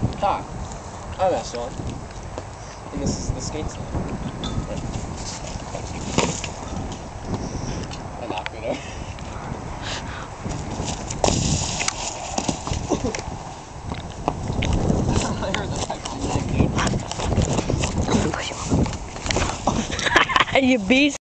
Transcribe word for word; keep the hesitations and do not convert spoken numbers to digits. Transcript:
Hi, I'm Esteban, and this is the skate stand. I knocked it over. I heard the pipe on that, dude. You beast.